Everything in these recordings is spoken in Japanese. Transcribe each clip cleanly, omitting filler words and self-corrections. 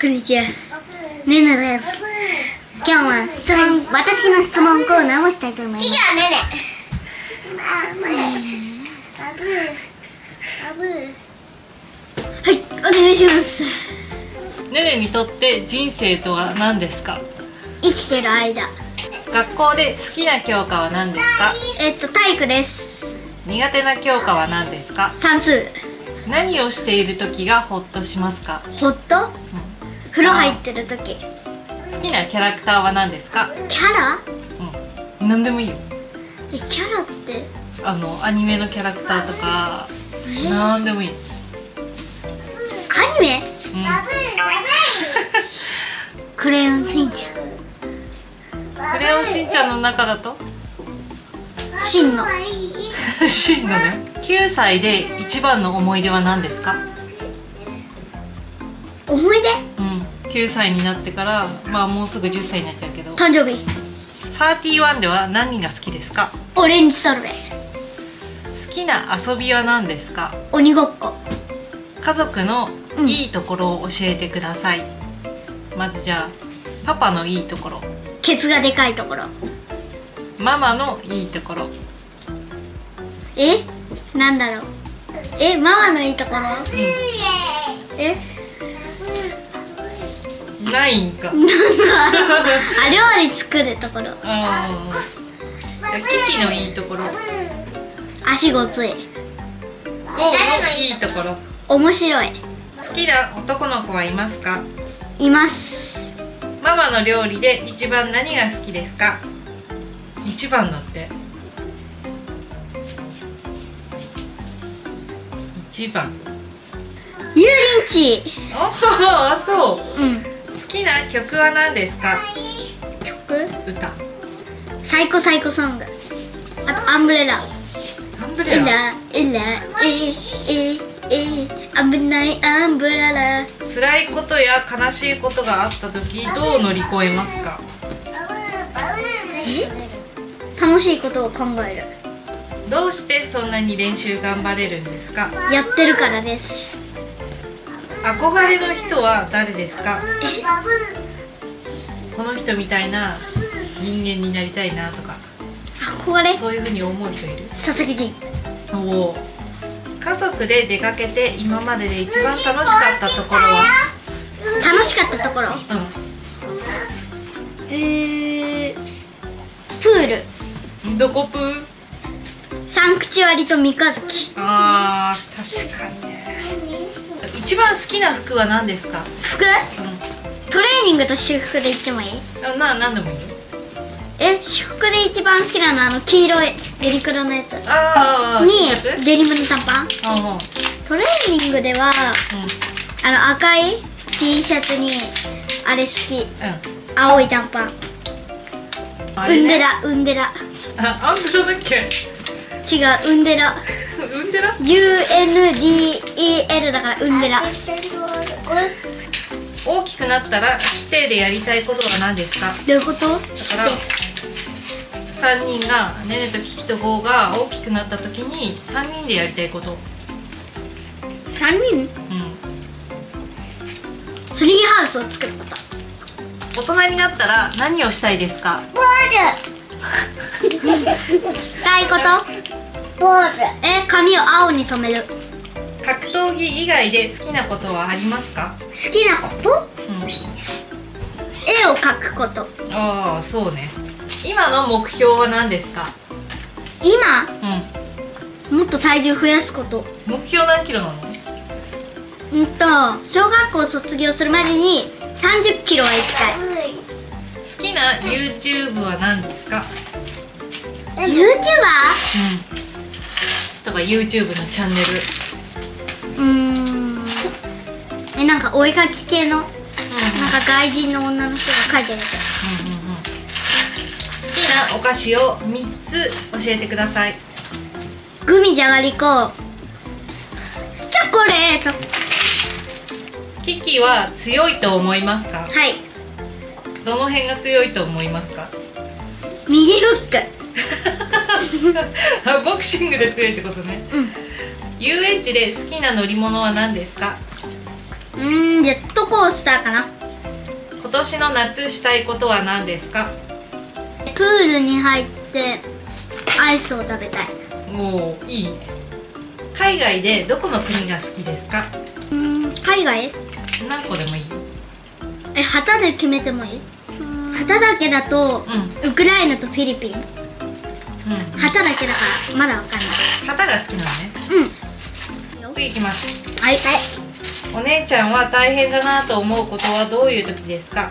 こんにちは。ねねです。今日は私の質問コーナーをしたいと思います。 次はねね。 はい、お願いします。 ねねにとって人生とは何ですか？ 生きてる間。 学校で好きな教科は何ですか？ 体育です。 苦手な教科は何ですか？ 算数。 何をしている時がホッとしますか？ ホッと？風呂入ってる時。 好きなキャラクターは何ですか？ キャラ？ 何でもいいよ。 キャラって？ アニメのキャラクターとか何でもいい。 アニメ？クレヨンしんちゃん。 クレヨンしんちゃんの中だとしんのしんのね。9歳で一番の思い出は何ですか？ 思い出 ？9歳になってからもうすぐ10歳になっちゃうけど、 誕生日。 31では何が好きですか？ オレンジソルベ。 好きな遊びは何ですか？ 鬼ごっこ。 家族のいいところを教えてください。まずじゃあパパのいいところ、 ケツがでかいところ。 ママのいいところ。 なんだろう。ママのいいところ。 ないんか。 料理作るところ。 キキのいいところ。 足ごつい。 ゴーのいいところ。 面白い。 好きな男の子はいますか？ います。 ママの料理で一番何が好きですか？一番だって。一番。 油淋鶏。 あ、そう。 好きな曲は何ですか？ 曲？ 歌。 サイコサイコソング。あとアンブレラ。 アンブレラ。 危ないアンブレラ。 辛いことや悲しいことがあった時どう乗り越えますか？ 楽しいことを考える。 どうしてそんなに練習頑張れるんですか？ やってるからです。 憧れの人は誰ですか？この人みたいな人間になりたいなとか。 憧れ？ そういうふうに思う人いる？ 佐々木仁。 家族で出かけて今までで一番楽しかったところは？ 楽しかったところ？プール。 どこプー？ サンクチュアリと三日月。 確かにね。一番好きな服は何ですか？ 服？トレーニングと私服で言ってもいい？ なんでもいいよ。 私服で一番好きなのは黄色いユニクロのやつにデニムの短パン。トレーニングでは赤い T シャツにあれ好き。青い短パン。ウンデラ。 アンデラだっけ？ 違う、ウンデラ。 ウンデラ？ UNDEL だからウンデラ。 大きくなったら指定でやりたいことは何ですか？ どういうこと？だから3人がねねとキキとゴーが大きくなった時に3人でやりたいこと。 3人？ツリーハウスを作ること。 大人になったら何をしたいですか？ ボールしたいこと？ボール。髪を青に染める。 格闘技以外で好きなことはありますか？ 好きなこと？絵を描くこと。 そうね。今の目標は何ですか？ 今？もっと体重増やすこと。 目標何キロなの？ 小学校卒業するまでに30キロは行きたい。 好きな YouTube は何ですか？ YouTuber？ とか YouTube のチャンネル。 なんかお絵かき系の、なんか外人の女の人が描いてるやつ。 好きなお菓子を3つ教えてください。 グミじゃがりこ、チョコレート。 キキは強いと思いますか？ はい。 どの辺が強いと思いますか？ 右フック。 ボクシングで強いってことね。遊園地で好きな乗り物は何ですか？ ジェットコースターかな。 今年の夏したいことは何ですか？ プールに入ってアイスを食べたい。 もういいね。海外でどこの国が好きですか？ 海外？ 何個でもいい。 旗で決めてもいい？旗だけだと、ウクライナとフィリピン。旗だけだからまだわかんない。 旗が好きなのね。次いきます。 はい。 お姉ちゃんは大変だなと思うことはどういう時ですか？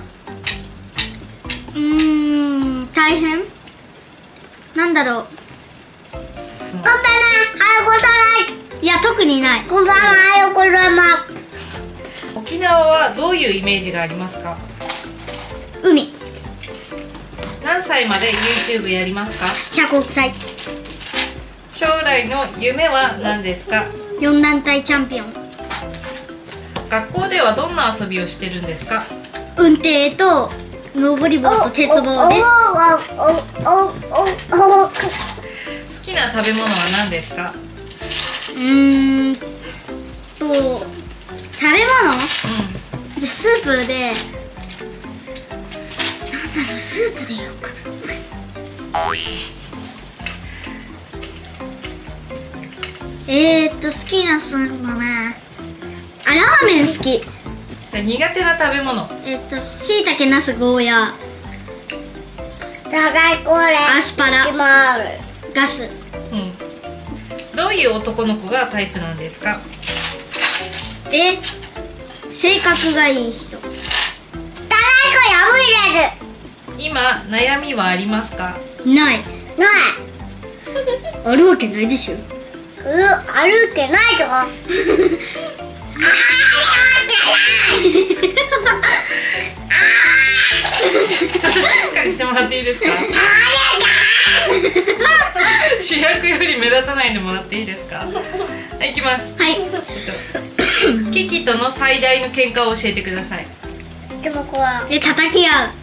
大変？なんだろう。 こんばんは、早くございます。 いや、特にない。 こんばんは、早くございます。 沖縄はどういうイメージがありますか？ 海。 何歳まで YouTube やりますか 100億歳。 将来の夢は何ですか 4団体チャンピオン。 学校ではどんな遊びをしてるんですか？ 運転と登り棒と鉄棒です。 好きな食べ物は何ですか？ 食べ物？じゃスープで、なんだろう、スープでやろうかな。好きなスープはね、ラーメン好き。 苦手な食べ物。 しいたけ、なす、ゴーヤー、アスパラ、ガス。 どういう男の子がタイプなんですか？ 性格がいい人。 今悩みはありますか？ ない。あるわけないでしょ。 あるわけないよ。 ちょっと静かにしてもらっていいですか？主役より目立たないでもらっていいですか？はい、いきます。 はい。 キキとの最大の喧嘩を教えてください。 でもこう叩き合う。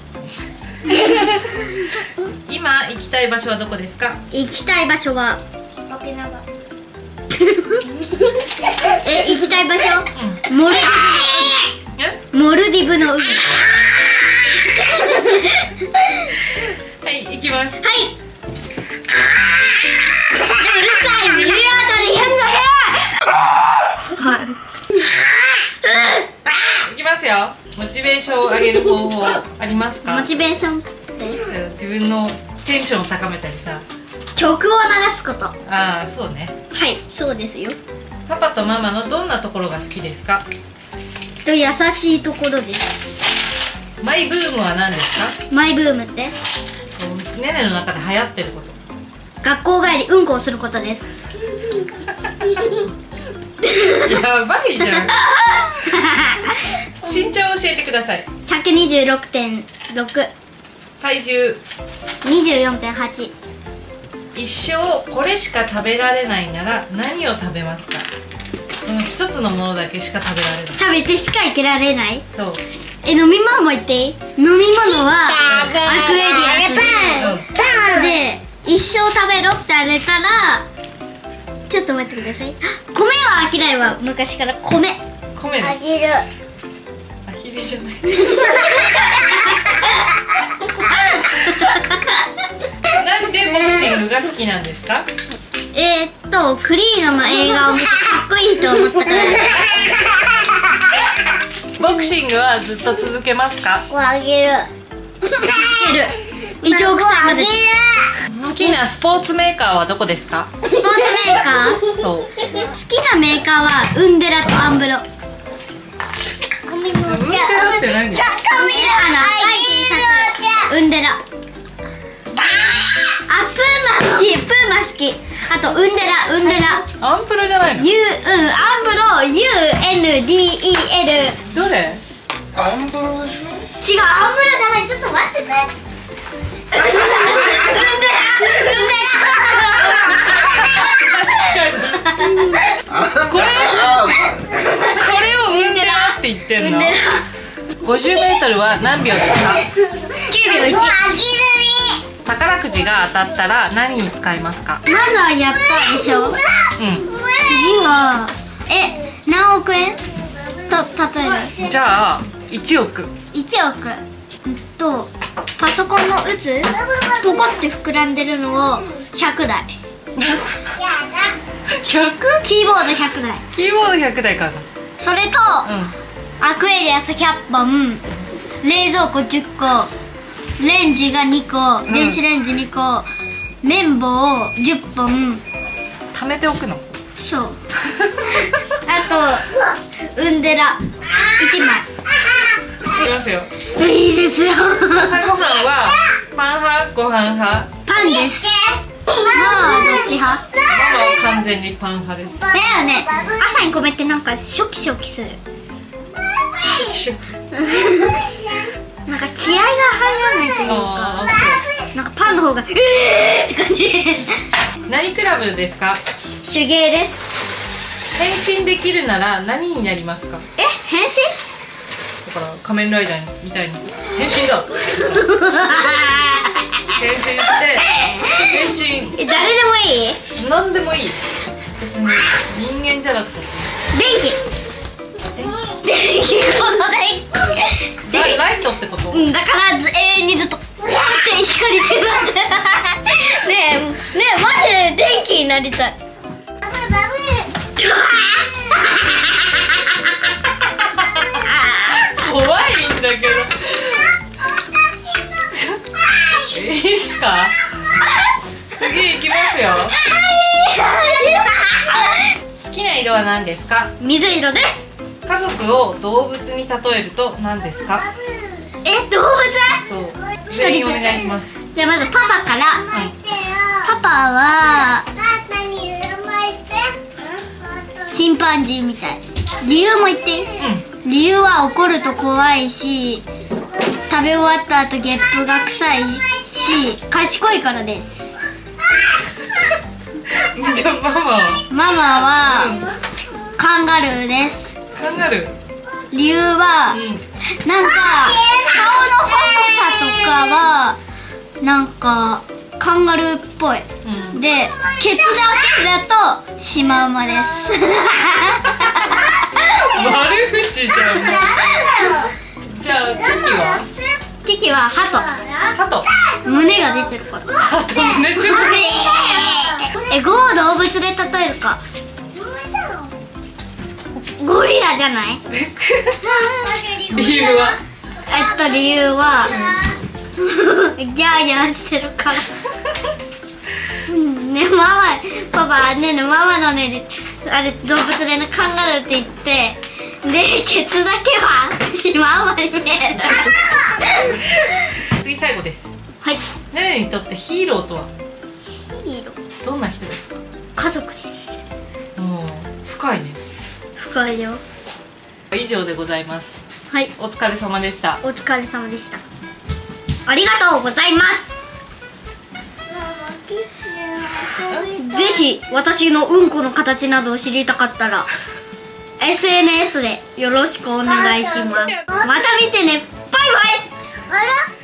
今行きたい場所はどこですか？ 行きたい場所は沖縄。 行きたい場所、モルディブの海。 はい、行きます。 はい。うるさい、ミリオートでやっちゃいきますよ。モチベーションを上げる方法ありますか？ モチベーション自分のテンションを高めたりさ。 曲を流すこと。 ああ、そうね。 はい、そうですよ。 パパとママのどんなところが好きですか？ 優しいところです。 マイブームは何ですか？ マイブームって？ ねねの中で流行ってること。 学校帰りうんこをすることです。 やばいじゃん。身長を教えてください。 126.6。 体重。 24.8。 一生これしか食べられないなら何を食べますか？その一つのものだけしか食べられない。 食べてしか生きられない。 そう。 飲み物も言っていい？飲み物はアクエリアスで一生食べろって言われたら、ちょっと待ってください。米は嫌いは昔から米ね。 あげる。 アヒルじゃない。なんでボクシングが好きなんですか？ クリードの映画を見てかっこいいと思ったから。 ボクシングはずっと続けますか？ あげる。 1億歳まで。 好きなスポーツメーカーはどこですか？ スポーツメーカー？ そう。 好きなメーカーはウンデラとアンブロ。 ウンデラって何？ ウンデラ。プーマ好き。あとウンデラ。 アンプロじゃないの？ アンブロ UNDEL。 どれ？ アンブロでしょ？ 違う、アンブロじゃない。ちょっと待ってね。ウンデラ。 これをウンデラって言ってんの？50m は何秒ですか ？9秒1。 宝くじが当たったら何に使いますか？ まずはやったでしょ。次は何億円？ 例える。 じゃあ1億。 1億。パソコンの打つポコって膨らんでるのを100台。 100？ キーボード100台。 キーボード100台かな。 それと、アクエリアス100本、冷蔵庫10個、レンジが2個、電子レンジ2個、綿棒10本。 貯めておくの。 そう。あとウンデラ1枚。 いきますよ。 いいですよ。 朝ごはんはパン派ご飯派？ パンです。ママはどっち派？ ママは完全にパン派です。 だよね。朝に米ってなんかショキショキする。なんか気合が入らないというか、なんかパンの方がって感じ。 何クラブですか？ 手芸です。 変身できるなら何になりますか？ 変身？ だから仮面ライダーみたいに変身だ。変身して変身。 誰でもいい？ 何でもいい。別に人間じゃなくて。 電気ことライトってこと？ だから永遠にずっと光ってます。ねえマジで電気になりたい。 怖いんだけど。いいっすか？次行きますよ。好きな色は何ですか？ 水色です。 家族を動物に例えると何ですか？ 動物？ そう。全員お願いします。 じゃあまずパパから。パパはチンパンジーみたい。理由も言って。理由は怒ると怖いし、食べ終わった後ゲップが臭いし、賢いからです。 じゃあママは？ ママはカンガルーです。 カンガルー。 理由は、なんか顔の細さとかはなんかカンガルーっぽい。で、ケツだけだとシマウマです。 悪口じゃん。じゃあキキはハト。胸が出てるから。 寝てる。 ゴを動物で例えるか。ゴリラじゃない？ 理由は？ 理由はギャーギャーしてるから。ね、パパね、ママのね、あれ動物でね、カンガルーって言って、で、ケツだけはシマウマに見える。 次最後です。 はい。 ねねにとってヒーローとは？ ヒーロー。 どんな人ですか？ 家族です。 深いね。 深いよ。 以上でございます。 はい。 お疲れ様でした。 お疲れ様でした。ありがとうございます。ぜひ私のうんこの形などを知りたかったら SNS でよろしくお願いします。また見てね。バイバイ。